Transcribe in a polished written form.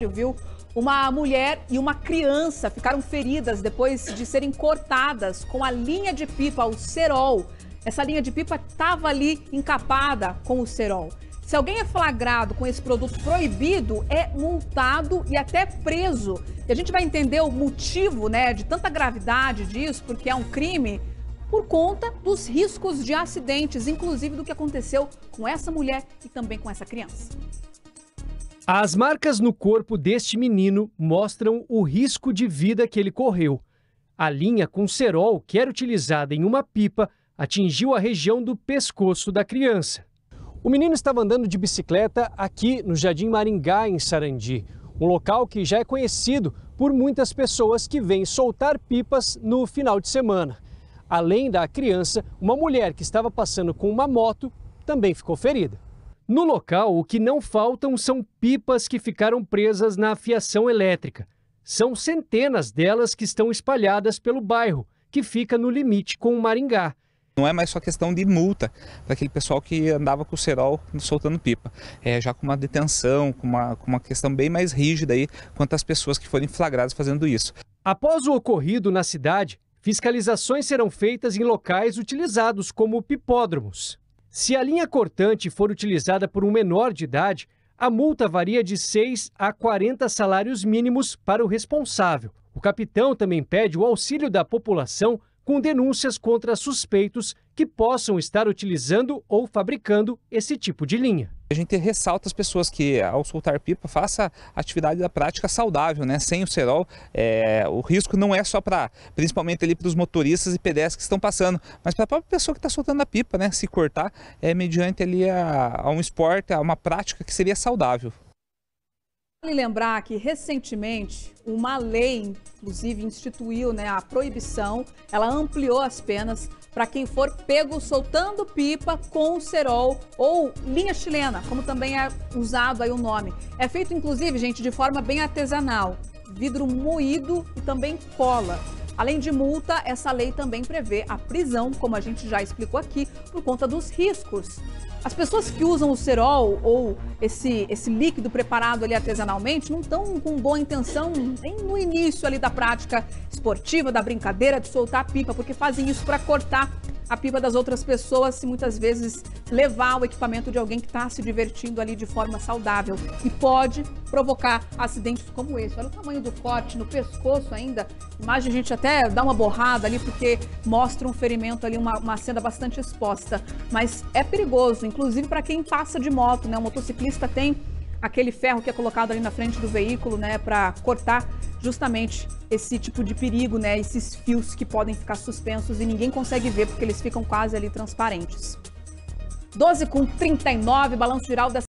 sério, viu? Uma mulher e uma criança ficaram feridas depois de serem cortadas com a linha de pipa, o cerol. Essa linha de pipa estava ali encapada com o cerol. Se alguém é flagrado com esse produto proibido, é multado e até preso. E a gente vai entender o motivo, né, de tanta gravidade disso, porque é um crime, por conta dos riscos de acidentes, inclusive do que aconteceu com essa mulher e também com essa criança. As marcas no corpo deste menino mostram o risco de vida que ele correu. A linha com cerol, que era utilizada em uma pipa, atingiu a região do pescoço da criança. O menino estava andando de bicicleta aqui no Jardim Maringá, em Sarandi, um local que já é conhecido por muitas pessoas que vêm soltar pipas no final de semana. Além da criança, uma mulher que estava passando com uma moto também ficou ferida. No local, o que não faltam são pipas que ficaram presas na fiação elétrica. São centenas delas que estão espalhadas pelo bairro, que fica no limite com o Maringá. Não é mais só questão de multa para aquele pessoal que andava com o cerol soltando pipa. É já com uma detenção, com uma questão bem mais rígida aí quanto às pessoas que forem flagradas fazendo isso. Após o ocorrido na cidade, fiscalizações serão feitas em locais utilizados como pipódromos. Se a linha cortante for utilizada por um menor de idade, a multa varia de 6 a 40 salários mínimos para o responsável. O capitão também pede o auxílio da população com denúncias contra suspeitos que possam estar utilizando ou fabricando esse tipo de linha. A gente ressalta as pessoas que, ao soltar pipa, faça atividade da prática saudável, né? Sem o cerol, o risco não é só principalmente ali para os motoristas e pedestres que estão passando, mas para a própria pessoa que está soltando a pipa, né? Se cortar, mediante ali a um esporte, a uma prática que seria saudável. Vale lembrar que recentemente uma lei, inclusive, instituiu, né, a proibição, ela ampliou as penas para quem for pego soltando pipa com cerol ou linha chilena, como também é usado aí o nome. É feito, inclusive, gente, de forma bem artesanal, vidro moído e também cola. Além de multa, essa lei também prevê a prisão, como a gente já explicou aqui, por conta dos riscos. As pessoas que usam o cerol ou esse líquido preparado ali artesanalmente não estão com boa intenção nem no início ali da prática esportiva, da brincadeira de soltar a pipa, porque fazem isso para cortar a pipa das outras pessoas e muitas vezes levar o equipamento de alguém que está se divertindo ali de forma saudável e pode provocar acidentes como esse. Olha o tamanho do corte no pescoço ainda. A imagem a gente até dá uma borrada ali porque mostra um ferimento ali, uma cena bastante exposta. Mas é perigoso, inclusive para quem passa de moto, né? O motociclista tem aquele ferro que é colocado ali na frente do veículo, né, para cortar justamente esse tipo de perigo, né, esses fios que podem ficar suspensos e ninguém consegue ver porque eles ficam quase ali transparentes. 12h39, balanço geral dessa